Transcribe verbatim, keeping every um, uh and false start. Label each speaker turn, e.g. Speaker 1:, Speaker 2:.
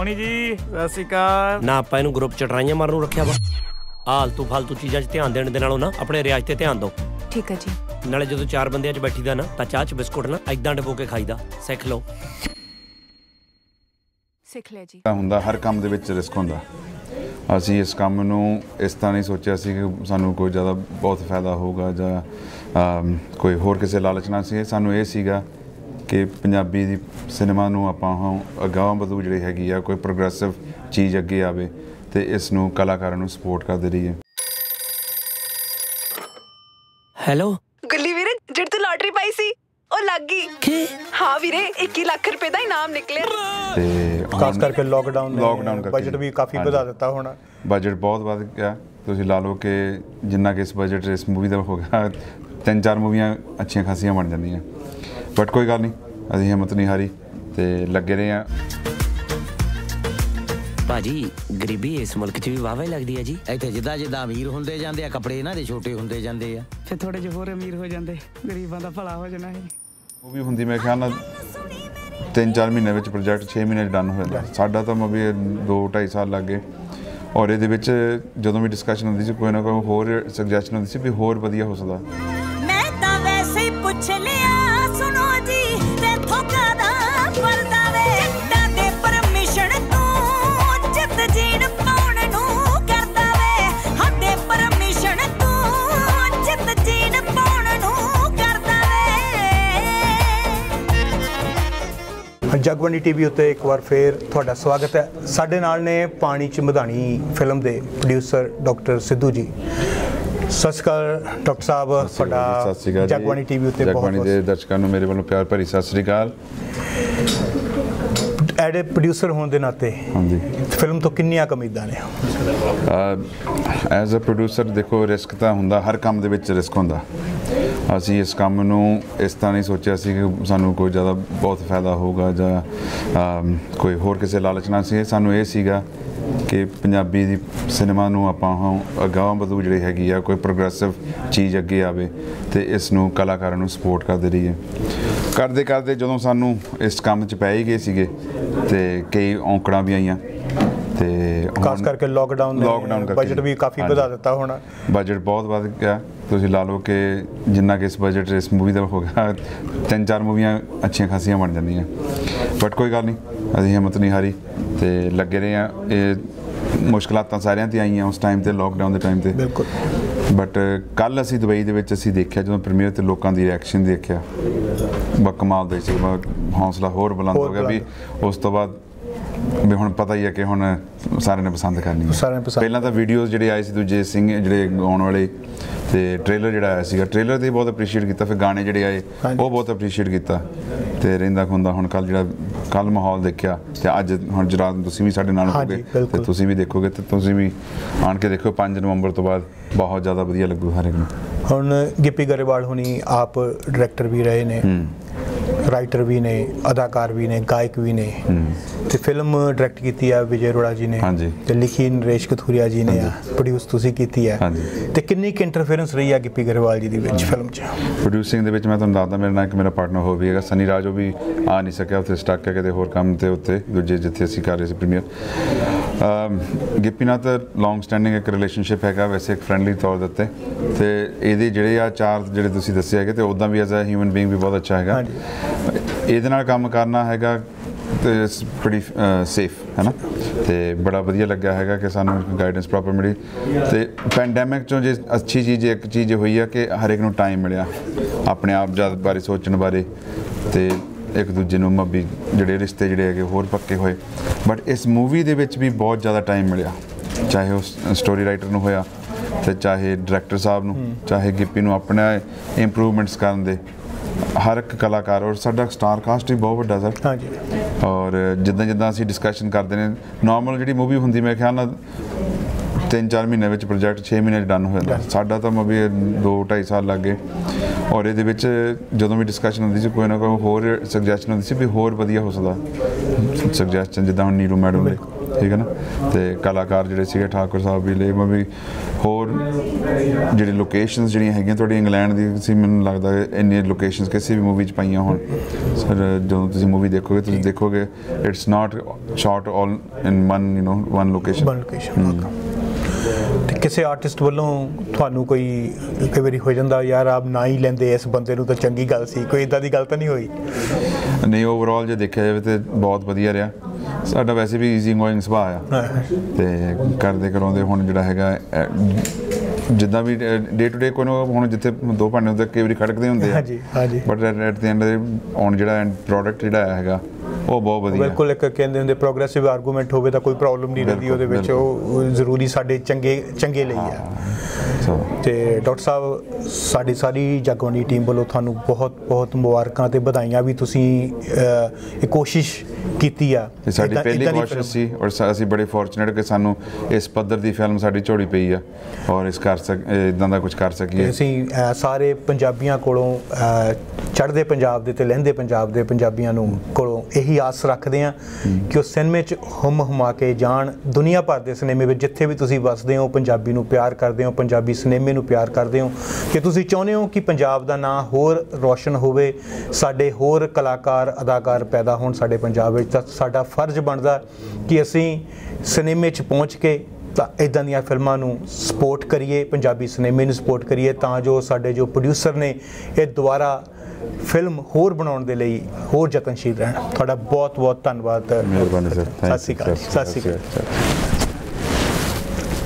Speaker 1: सोनी जी सत श्री अकाल।
Speaker 2: ना ਆਪਾਂ ਇਹਨੂੰ ਗਰੁੱਪ ਚ ਟਰਾਈਆਂ ਮਾਰਨ ਨੂੰ ਰੱਖਿਆ ਵਾ। ਆਲਤੂ ਫਾਲਤੂ ਚੀਜ਼ਾਂ 'ਚ ਧਿਆਨ ਦੇਣ ਦੇ ਨਾਲੋਂ ਨਾ ਆਪਣੇ ਰਿਆਜ਼ ਤੇ ਧਿਆਨ ਦਿਓ।
Speaker 3: ਠੀਕ ਹੈ ਜੀ।
Speaker 2: ਨਾਲੇ ਜਦੋਂ ਚਾਰ ਬੰਦਿਆਂ 'ਚ ਬੈਠੀਦਾ ਨਾ ਤਾਂ ਚਾਹ 'ਚ ਬਿਸਕੁਟ ਨਾ ਇਦਾਂ ਡਬੋ ਕੇ ਖਾਈਦਾ। ਸਿੱਖ ਲਓ।
Speaker 3: ਸਿੱਖ ਲਿਆ ਜੀ।
Speaker 4: ਹੁੰਦਾ ਹਰ ਕੰਮ ਦੇ ਵਿੱਚ ਰਿਸਕ ਹੁੰਦਾ। ਅਸੀਂ ਇਸ ਕੰਮ ਨੂੰ ਇਸ ਤਰ੍ਹਾਂ ਨਹੀਂ ਸੋਚਿਆ ਸੀ ਕਿ ਸਾਨੂੰ ਕੋਈ ਜ਼ਿਆਦਾ ਬਹੁਤ ਫਾਇਦਾ ਹੋਊਗਾ ਜਾਂ ਕੋਈ ਹੋਰ ਕਿਸੇ ਲਾਲਚ ਨਾਲ ਸੀ। ਸਾਨੂੰ ਇਹ ਸੀਗਾ ਕਿ ਪੰਜਾਬੀ ਦੀ ਸਿਨੇਮਾ ਨੂੰ ਆਪਾਂ ਅਗਾਂਹ ਵਧੂ ਜਿਹੜੀ ਹੈਗੀ ਆ ਕੋਈ ਪ੍ਰੋਗਰੈਸਿਵ ਚੀਜ਼ ਅੱਗੇ ਆਵੇ ਤੇ ਇਸ ਨੂੰ ਕਲਾਕਾਰਾਂ ਨੂੰ ਸਪੋਰਟ ਕਰਦੇ ਰਹੀਏ।
Speaker 2: ਹੈਲੋ
Speaker 3: ਗੁੱਲੀ ਵੀਰੇ, ਜਿਹੜੀ ਤੂੰ ਲਾਟਰੀ ਪਾਈ ਸੀ ਉਹ ਲੱਗ ਗਈ। ਕੀ? ਹਾਂ ਵੀਰੇ, ਇੱਕੀ ਲੱਖ ਰੁਪਏ ਦਾ ਇਨਾਮ ਨਿਕਲਿਆ।
Speaker 4: ਤੇ
Speaker 5: ਖਾਸ ਕਰਕੇ ਲੋਕਡਾਊਨ
Speaker 4: ਲੋਕਡਾਊਨ ਕਰਕੇ
Speaker 5: ਬਜਟ ਵੀ ਕਾਫੀ ਵਧਾ ਦਿੱਤਾ ਹੋਣਾ।
Speaker 4: ਬਜਟ ਬਹੁਤ ਵੱਧ ਗਿਆ। ਤੁਸੀਂ ਲਾ ਲਓ ਕਿ ਜਿੰਨਾ ਕਿ ਇਸ ਬਜਟ ਇਸ ਮੂਵੀ ਦਾ ਹੋ ਗਿਆ, ਤਿੰਨ ਚਾਰ ਮੂਵੀਆਂ ਅੱਛੀਆਂ ਖਾਸੀਆਂ ਬਣ ਜਾਂਦੀਆਂ। ਬਟ ਕੋਈ ਗੱਲ ਨਹੀਂ, ਅਸੀਂ ਹਿੰਮਤ ਨਹੀਂ ਹਾਰੀ ਤੇ ਲੱਗੇ ਰਹੇ ਹਾਂ।
Speaker 2: ਭਾਜੀ ਗਰੀਬੀ ਇਸ ਮੁਲਕ 'ਚ ਵੀ ਵਾਹਵਾ ਹੀ ਲੱਗਦੀ ਹੈ ਜੀ।
Speaker 6: ਇੱਥੇ ਜਿੱਦਾਂ ਜਿੱਦਾਂ ਅਮੀਰ ਹੁੰਦੇ ਜਾਂਦੇ ਆ, ਕੱਪੜੇ ਇਹਨਾਂ ਦੇ ਛੋਟੇ ਹੁੰਦੇ ਜਾਂਦੇ ਆ,
Speaker 1: ਫਿਰ ਥੋੜੇ ਜਿਹੇ ਹੋਰ ਅਮੀਰ ਹੋ ਜਾਂਦੇ, ਗਰੀਬਾਂ ਦਾ ਭਲਾ ਹੋ ਜਾਣਾ ਹੈ।
Speaker 4: ਮੂਵੀ ਹੁੰਦੀ ਮੇਰੇ ਖਿਆਲ ਨਾਲ ਤਿੰਨ ਚਾਰ ਮਹੀਨੇ ਵਿੱਚ ਪ੍ਰੋਜੈਕਟ ਛੇ ਮਹੀਨੇ 'ਚ ਡਨ ਹੋ ਜਾਂਦਾ। ਸਾਡਾ ਤਾਂ ਮੂਵੀ ਦੋ ਢਾਈ ਸਾਲ ਲੱਗ ਗਏ ਔਰ ਇਹਦੇ ਵਿੱਚ ਜਦੋਂ ਵੀ ਡਿਸਕਸ਼ਨ ਹੁੰਦੀ ਸੀ ਕੋਈ ਨਾ ਕੋਈ ਹੋਰ ਸੁਜੈਸ਼ਨ ਹੁੰਦੀ ਸੀ ਵੀ ਹੋਰ ਵਧੀਆ ਹੋ ਸਕਦਾ।
Speaker 7: ਮੈਂ ਤਾਂ ਵੈਸੇ ਹੀ ਪੁੱਛ ਲਿਆ ਸੁਣੋ ਜੀ ਤੇ ਥੋਕਾ ਦਾ ਪਰਦਾ ਵੇ ਦਾਦੇ ਪਰਮਿਸ਼ਨ ਤੂੰ ਜਿੱਤ ਜੀਣ ਪਾਉਣ ਨੂੰ ਕਰਦਾ ਵੇ ਹੱਦੇ ਪਰਮਿਸ਼ਨ ਤੂੰ ਜਿੱਤ ਜੀਣ ਪਾਉਣ ਨੂੰ ਕਰਦਾ ਵੇ।
Speaker 5: ਜਗਬਾਣੀ ਟੀਵੀ ਉੱਤੇ ਇੱਕ ਵਾਰ ਫੇਰ ਤੁਹਾਡਾ ਸਵਾਗਤ ਹੈ। ਸਾਡੇ ਨਾਲ ਨੇ ਪਾਣੀ ਚ ਮਧਾਣੀ ਫਿਲਮ ਦੇ ਪ੍ਰੋਡਿਊਸਰ ਡਾਕਟਰ ਸਿੱਧੂ ਜੀ। ਸਤਿ ਸ਼੍ਰੀ ਅਕਾਲ ਡਾਕਟਰ ਸਾਹਿਬ, ਤੁਹਾਡਾ ਜਗਬਾਣੀ ਟੀਵੀ ਉੱਤੇ ਬਹੁਤ
Speaker 4: ਜਗਬਾਣੀ ਦੇ ਦਰਸ਼ਕਾਂ ਨੂੰ ਮੇਰੇ ਵੱਲੋਂ ਪਿਆਰ ਭਰੀ ਸਤਿ ਸ਼੍ਰੀ ਅਕਾਲ।
Speaker 5: ਐਡ ਪ੍ਰੋਡਿਊਸਰ ਹੋਣ ਦੇ ਨਾਤੇ
Speaker 4: ਹਾਂਜੀ
Speaker 5: ਫਿਲਮ ਤੋਂ ਕਿੰਨੀਆਂ ਉਮੀਦਾਂ ਨੇ?
Speaker 4: ਐਜ਼ ਅ ਪ੍ਰੋਡਿਊਸਰ ਦੇਖੋ ਰਿਸਕ ਤਾਂ ਹੁੰਦਾ, ਹਰ ਕੰਮ ਦੇ ਵਿੱਚ ਰਿਸਕ ਹੁੰਦਾ। ਅਸੀਂ ਇਸ ਕੰਮ ਨੂੰ ਇਸ ਤਰ੍ਹਾਂ ਨਹੀਂ ਸੋਚਿਆ ਸੀ ਕਿ ਸਾਨੂੰ ਕੋਈ ਜ਼ਿਆਦਾ ਬਹੁਤ ਫਾਇਦਾ ਹੋਊਗਾ ਜਾਂ ਕੋਈ ਹੋਰ ਕਿਸੇ ਲਾਲਚ ਨਾਲ ਸੀ। ਸਾਨੂੰ ਇਹ ਸੀਗਾ ਕਿ ਪੰਜਾਬੀ ਦੀ ਸਿਨੇਮਾ ਨੂੰ ਆਪਾਂ ਅਗਾਂਹ ਵਧੂ ਜਿਹੜੀ ਹੈਗੀ ਆ ਕੋਈ ਪ੍ਰੋਗਰੈਸਿਵ ਚੀਜ਼ ਅੱਗੇ ਆਵੇ ਤੇ ਇਸ ਨੂੰ ਕਲਾਕਾਰਾਂ ਨੂੰ ਸਪੋਰਟ ਕਰਦੇ ਰਹੀਏ। ਕਰਦੇ ਕਰਦੇ ਜਦੋਂ ਸਾਨੂੰ ਇਸ ਕੰਮ 'ਚ ਪੈ ਹੀ ਗਏ ਸੀਗੇ ਤੇ ਕਈ ਔਂਕੜਾਂ ਵੀ ਆਈਆਂ ਤੇ
Speaker 5: ਖਾਸ ਕਰਕੇ ਲੋਕਡਾਊਨ
Speaker 4: ਲੋਕਡਾਊਨ ਕਰਕੇ
Speaker 5: ਬਜਟ ਵੀ ਕਾਫੀ ਵਧਾ ਦਿੱਤਾ ਹੋਣਾ।
Speaker 4: ਬਜਟ ਬਹੁਤ ਵੱਧ ਗਿਆ। ਤੁਸੀਂ ਲਾ ਲਓ ਕਿ ਜਿੰਨਾ ਕਿ ਇਸ ਬਜਟ ਇਸ ਮੂਵੀ ਦਾ ਹੋ ਗਿਆ, ਤਿੰਨ ਚਾਰ ਮੂਵੀਆਂ ਅੱਛੀਆਂ ਖਾਸੀਆਂ ਬਣ ਜਾਂਦੀਆਂ। ਬਟ ਕੋਈ ਗੱਲ ਨਹੀਂ, ਅਸੀਂ ਹਿੰਮਤ ਨਹੀਂ ਹਾਰੀ ਤੇ ਲੱਗੇ ਰਹੇ ਹਾਂ। ਇਹ ਮੁਸ਼ਕਲਾਂ ਤਾਂ ਸਾਰਿਆਂ 'ਤੇ ਆਈਆਂ ਉਸ ਟਾਈਮ 'ਤੇ, ਲੋਕਡਾਊਨ ਦੇ ਟਾਈਮ 'ਤੇ। ਬਿਲਕੁਲ। ਬਟ ਕੱਲ੍ਹ ਅਸੀਂ ਦੁਬਈ ਦੇ ਵਿੱਚ ਅਸੀਂ ਦੇਖਿਆ, ਜਦੋਂ ਪ੍ਰੀਮੀਅਰ 'ਤੇ ਲੋਕਾਂ ਦੀ ਰਿਐਕਸ਼ਨ ਦੇਖਿਆ, ਬਾ ਕਮਾਲ ਦਾ ਸੀ। ਹੌਸਲਾ ਹੋਰ ਬੁਲੰਦ ਹੋ ਗਿਆ ਵੀ ਉਸ ਤੋਂ ਬਾਅਦ ਵੀ ਹੁਣ ਪਤਾ ਹੀ ਹੈ ਕਿ ਹੁਣ ਸਾਰਿਆਂ ਨੇ ਪਸੰਦ ਕਰਨੀ ਹੈ। ਪਹਿਲਾਂ ਤਾਂ ਵੀਡੀਓਜ਼ ਜਿਹੜੇ ਆਏ ਸੀ ਦੂਜੇ ਸਿੰਘ ਜਿਹੜੇ ਗਾਉਣ ਵਾਲੇ ਤੇ ਟ੍ਰੇਲਰ ਜਿਹੜਾ ਆਇਆ ਸੀਗਾ, ਟ੍ਰੇਲਰ ਤੇ ਬਹੁਤ ਅਪਰੀਸ਼ੀਏਟ ਕੀਤਾ। ਫਿਰ ਗਾਣੇ ਜਿਹੜੇ ਆਏ ਉਹ ਬਹੁਤ ਅਪਰੀਸ਼ੀਏਟ ਕੀਤਾ ਤੇ ਰਹਿੰਦਾ ਖੁੰਦਾ ਹੁਣ ਕੱਲ੍ਹ ਜਿਹੜਾ ਕੱਲ੍ਹ ਮਾਹੌਲ ਦੇਖਿਆ ਤੇ ਅੱਜ ਹੁਣ ਰਾਤ ਤੁਸੀਂ ਵੀ ਸਾਡੇ ਨਾਲ ਹੋਗੇ ਤੇ ਤੁਸੀਂ ਵੀ ਦੇਖੋਗੇ ਤੇ ਤੁਸੀਂ ਵੀ ਆਣ ਕੇ ਦੇਖੋ। ਪੰਜ ਨਵੰਬਰ ਤੋਂ ਬਾਅਦ ਬਹੁਤ ਜ਼ਿਆਦਾ ਵਧੀਆ ਲੱਗੂ ਹਰ ਇੱਕ ਨੂੰ।
Speaker 5: ਹੁਣ ਗਿੱਪੀ ਗਰੇਵਾਲ ਹੁਣੀ ਆਪ ਡਾਇਰੈਕਟਰ ਵੀ ਰਹੇ ਨੇ, ਰਾਈਟਰ ਵੀ ਨੇ, ਅਦਾਕਾਰ ਵੀ ਨੇ, ਗਾਇਕ ਵੀ ਨੇ ਤੇ ਫਿਲਮ ਡਾਇਰੈਕਟ ਕੀਤੀ ਆ ਵਿਜੇ ਅਰੋੜਾ ਜੀ ਨੇ ਤੇ ਲਿਖੀ ਨਰੇਸ਼ ਕਥੂਰੀਆ ਜੀ ਨੇ, ਪ੍ਰੋਡਿਊਸ ਤੁਸੀਂ ਕੀਤੀ ਹੈ। ਤੇ ਕਿੰਨੀ ਕੁ ਇੰਟਰਫੇਰੈਂਸ ਰਹੀ ਆ ਗਿੱਪੀ ਗਰੇਵਾਲ ਜੀ ਦੀ ਵਿੱਚ ਫਿਲਮ 'ਚ? ਪ੍ਰੋਡਿਊਸਿੰਗ
Speaker 4: ਦੇ ਵਿੱਚ ਮੈਂ ਤੁਹਾਨੂੰ ਦੱਸਦਾ, ਮੇਰੇ ਨਾਲ ਇੱਕ ਮੇਰਾ ਪਾਰਟਨਰ ਹੋ ਵੀ ਹੈਗਾ ਸਨੀ ਰਾਜ, ਉਹ ਵੀ ਆ ਨਹੀਂ ਸਕਿਆ, ਉੱਥੇ ਸਟਕ ਹੈ ਕਿਤੇ ਹੋਰ ਕੰਮ ਤੇ ਉੱਤੇ ਦੂਜੇ ਜਿੱਥੇ ਅਸੀਂ ਕਰ ਰਹੇ ਸੀ ਪ੍ਰੀਮੀਅਰ। ਗਿੱਪੀ ਨਾਲ ਤਾਂ ਲੌਂਗ ਸਟੈਂਡਿੰਗ ਇੱਕ ਰਿਲੇਸ਼ਨਸ਼ਿਪ ਹੈਗਾ ਵੈਸੇ, ਇੱਕ ਫਰੈਂਡਲੀ ਤੌਰ ਦੇ ਉੱਤੇ। ਤੇ ਇਹਦੇ ਜਿਹੜੇ ਆ ਚਾਰ ਜਿਹੜੇ ਤੁਸੀਂ ਦੱਸੇ ਹੈਗੇ ਤੇ ਉੱਦਾਂ ਵੀ ਐਜ਼ ਅ ਹਿਊਮਨ ਬੀਇੰਗ ਵੀ ਬਹੁਤ ਅੱਛਾ ਹੈਗਾ। ਇਹਦੇ ਨਾਲ ਕੰਮ ਕਰਨਾ ਹੈਗਾ ਤੇ ਬੜੀ ਸੇਫ ਹੈ ਨਾ, ਤੇ ਬੜਾ ਵਧੀਆ ਲੱਗਾ ਹੈਗਾ ਕਿ ਸਾਨੂੰ ਗਾਈਡੈਂਸ ਪ੍ਰੋਪਰ ਮਿਲੀ। ਤੇ ਪੈਂਡੈਮਿਕ 'ਚੋਂ ਜੇ ਅੱਛੀ ਚੀਜ਼ ਇੱਕ ਚੀਜ਼ ਹੋਈ ਆ ਕਿ ਹਰ ਇੱਕ ਨੂੰ ਟਾਈਮ ਮਿਲਿਆ ਆਪਣੇ ਆਪ ਜਦ ਬਾਰੇ ਸੋਚਣ ਬਾਰੇ ਤੇ ਇੱਕ ਦੂਜੇ ਨੂੰ ਮੱਬੀ ਜਿਹੜੇ ਰਿਸ਼ਤੇ ਜਿਹੜੇ ਹੈਗੇ ਹੋਰ ਪੱਕੇ ਹੋਏ। ਬਟ ਇਸ ਮੂਵੀ ਦੇ ਵਿੱਚ ਵੀ ਬਹੁਤ ਜ਼ਿਆਦਾ ਟਾਈਮ ਮਿਲਿਆ, ਚਾਹੇ ਉਸ ਸਟੋਰੀ ਰਾਈਟਰ ਨੂੰ ਹੋਇਆ ਤੇ ਚਾਹੇ ਡਾਇਰੈਕਟਰ ਸਾਹਿਬ ਨੂੰ, ਚਾਹੇ ਗਿੱਪੀ ਨੂੰ ਆਪਣਾ ਇੰਪਰੂਵਮੈਂਟਸ ਕਰਨ ਦੇ। ਹਰ ਇੱਕ ਕਲਾਕਾਰ ਔਰ ਸਾਡਾ ਸਟਾਰ ਕਾਸਟ ਵੀ ਬਹੁਤ ਵੱਡਾ ਸਰ। ਹਾਂਜੀ। ਔਰ ਜਿੱਦਾਂ ਜਿੱਦਾਂ ਅਸੀਂ ਡਿਸਕਸ਼ਨ ਕਰਦੇ ਨੇ, ਨੋਰਮਲ ਜਿਹੜੀ ਮੂਵੀ ਹੁੰਦੀ ਮੇਰੇ ਖਿਆਲ ਨਾਲ ਤਿੰਨ ਚਾਰ ਮਹੀਨੇ ਵਿੱਚ ਪ੍ਰੋਜੈਕਟ ਛੇ ਮਹੀਨੇ 'ਚ ਡਨ ਹੋ ਜਾਂਦਾ। ਸਾਡਾ ਤਾਂ ਮੂਵੀ ਦੋ ਢਾਈ ਸਾਲ ਲੱਗ ਗਏ ਔਰ ਇਹਦੇ ਵਿੱਚ ਜਦੋਂ ਵੀ ਡਿਸਕਸ਼ਨ ਹੁੰਦੀ ਸੀ ਕੋਈ ਨਾ ਕੋਈ ਹੋਰ ਸੁਜੈਸ਼ਨ ਹੁੰਦੀ ਸੀ ਵੀ ਹੋਰ ਵਧੀਆ ਹੋ ਸਕਦਾ। ਸੁਜੈਸ਼ਨ ਜਿੱਦਾਂ ਹੁਣ ਨੀਰੂ ਮੈਡਮ ਨੇ ਠੀਕ ਹੈ ਨਾ। ਤੇ ਕਲਾਕਾਰ ਜਿਹੜੇ ਸੀਗੇ ਠਾਕੁਰ ਸਾਹਿਬ ਵੀ ਲਈ ਮੈਂ ਵੀ ਹੋਰ ਜਿਹੜੀ ਲੋਕੇਸ਼ਨਸ ਜਿਹੜੀਆਂ ਹੈਗੀਆਂ ਤੁਹਾਡੀ ਇੰਗਲੈਂਡ ਦੀ ਸੀ, ਮੈਨੂੰ ਲੱਗਦਾ ਇੰਨੀਆਂ ਲੋਕੇਸ਼ਨਸ ਕਿਸੇ ਵੀ ਮੂਵੀ 'ਚ ਪਾਈਆਂ ਹੋਣ। ਸਰ ਜਦੋਂ ਤੁਸੀਂ ਮੂਵੀ ਦੇਖੋਗੇ ਤੁਸੀਂ ਦੇਖੋਗੇ it's not shot all in one you know one location
Speaker 5: one location. ਤੇ ਕਿਸੇ ਆਰਟਿਸਟ ਵੱਲੋਂ ਤੁਹਾਨੂੰ ਕੋਈ ਕਈ ਵਾਰੀ ਹੋ ਜਾਂਦਾ ਯਾਰ ਆਪ ਨਾ ਹੀ ਲੈਂਦੇ ਇਸ ਬੰਦੇ ਨੂੰ ਤਾਂ ਚੰਗੀ ਗੱਲ ਸੀ, ਕੋਈ ਇਦਾਂ ਦੀ ਗੱਲ ਤਾਂ ਨਹੀਂ ਹੋਈ?
Speaker 4: ਨਹੀਂ, ਓਵਰਆਲ ਜੇ ਦੇਖਿਆ ਜਾਵੇ ਤਾਂ ਬਹੁਤ ਵਧੀਆ ਰਿਹਾ ਸਾਡਾ। ਵੈਸੇ ਵੀ ਈਜ਼ੀ ਗੋਇੰਗ ਸੁਭਾਅ ਆ ਤੇ ਕਰਦੇ ਕਰਾਉਂਦੇ ਹੁਣ ਜਿਹੜਾ ਹੈਗਾ ਜਿੱਦਾਂ ਵੀ ਡੇ ਟੂ ਡੇ ਕੋਈ ਨਾ ਹੁਣ ਜਿੱਥੇ ਦੋ ਭਾਂਡੇ ਹੁੰਦੇ ਕਈ ਵਾਰੀ ਖੜਕਦੇ ਹੁੰਦੇ ਆ, but at the end on ਜਿਹੜਾ ਐਂਡ ਪ੍ਰੋਡਕਟ ਜਿਹੜਾ ਹੈਗਾ ਉਹ ਬਹੁਤ ਵਧੀਆ।
Speaker 5: ਬਿਲਕੁਲ ਇੱਕ ਕਹਿੰਦੇ ਹੁੰਦੇ ਪ੍ਰੋਗਰੈਸਿਵ ਆਰਗੂਮੈਂਟ ਹੋਵੇ ਤਾਂ ਕੋਈ ਪ੍ਰੋਬਲਮ ਨਹੀਂ ਰਹਿੰਦੀ ਉਹਦੇ ਵਿੱਚ, ਉਹ ਜ਼ਰੂਰੀ ਸਾਡੇ ਚੰਗੇ ਚੰਗੇ ਲਈ ਆ। ਤੇ ਡਾਕਟਰ ਸਾਹਿਬ ਸਾਡੀ ਸਾਰੀ ਜਗਬਾਣੀ ਟੀਮ ਵੱਲੋਂ ਤੁਹਾਨੂੰ ਬਹੁਤ ਬਹੁਤ ਮੁਬਾਰਕਾਂ ਤੇ ਵਧਾਈਆਂ ਵੀ ਤੁਸੀਂ ਇਹ ਕੋਸ਼ਿਸ਼ ਕੀਤੀ ਆ।
Speaker 4: ਸਾਡੀ ਪਹਿਲੀ ਕੋਸ਼ਿਸ਼ ਸੀ ਔਰ ਅਸੀਂ ਬੜੇ ਫੋਰਚੂਨੇਟ ਕਿ ਸਾਨੂੰ ਇਸ ਪੱਧਰ ਦੀ ਫਿਲਮ ਸਾਡੀ ਝੋਲੀ ਪਈ ਆ ਔਰ ਇਸ ਕਰ ਸਕ ਇਦਾਂ ਦਾ ਕੁਝ ਕਰ ਸਕੀਏ।
Speaker 5: ਅਸੀਂ ਸਾਰੇ ਪੰਜਾਬੀਆਂ ਕੋਲੋਂ ਚੜ੍ਹਦੇ ਪੰਜਾਬ ਦੇ ਤੇ ਲਹਿੰਦੇ ਪੰਜਾਬ ਦੇ ਪੰਜਾਬੀਆਂ ਨੂੰ ਕੋਲੋਂ ਇਹੀ ਆਸ ਰੱਖਦੇ ਹਾਂ ਕਿ ਉਹ ਸਿਨੇਮੇ 'ਚ ਹੁਮ ਹੁਮਾ ਕੇ ਜਾਣ। ਦੁਨੀਆ ਭਰ ਦੇ ਸਿਨੇਮੇ ਵਿੱਚ ਜਿੱਥੇ ਵੀ ਤੁਸੀਂ ਵੱਸਦੇ ਹੋ ਪੰਜਾਬੀ ਨੂੰ ਪਿਆਰ ਕਰਦੇ ਹੋ, ਪੰਜਾਬੀ ਸਿਨੇਮੇ ਨੂੰ ਪਿਆਰ ਕਰਦੇ ਹੋ, ਕਿ ਤੁਸੀਂ ਚਾਹੁੰਦੇ ਹੋ ਕਿ ਪੰਜਾਬ ਦਾ ਨਾਂ ਹੋਰ ਰੋਸ਼ਨ ਹੋਵੇ, ਸਾਡੇ ਹੋਰ ਕਲਾਕਾਰ ਅਦਾਕਾਰ ਪੈਦਾ ਹੋਣ ਸਾਡੇ ਪੰਜਾਬ ਵਿੱਚ, ਤਾਂ ਸਾਡਾ ਫਰਜ਼ ਬਣਦਾ ਕਿ ਅਸੀਂ ਸਿਨੇਮੇ 'ਚ ਪਹੁੰਚ ਕੇ ਤਾਂ ਇੱਦਾਂ ਦੀਆਂ ਫਿਲਮਾਂ ਨੂੰ ਸਪੋਰਟ ਕਰੀਏ, ਪੰਜਾਬੀ ਸਿਨੇਮੇ ਨੂੰ ਸਪੋਰਟ ਕਰੀਏ, ਤਾਂ ਜੋ ਸਾਡੇ ਜੋ ਪ੍ਰੋਡਿਊਸਰ ਨੇ ਇਹ ਦੁਬਾਰਾ ਫਿਲਮ ਹੋਰ ਬਣਾਉਣ ਦੇ ਲਈ ਹੋਰ ਯਤਨਸ਼ੀਲ ਰਹਿਣ। ਤੁਹਾਡਾ ਬਹੁਤ ਬਹੁਤ ਧੰਨਵਾਦ।
Speaker 4: ਮਿਹਰਬਾਨੀ ਸਰ।
Speaker 5: ਸਤਿ ਸ਼੍ਰੀ ਅਕਾਲ। ਸਤਿ ਸ਼੍ਰੀ ਅਕਾਲ।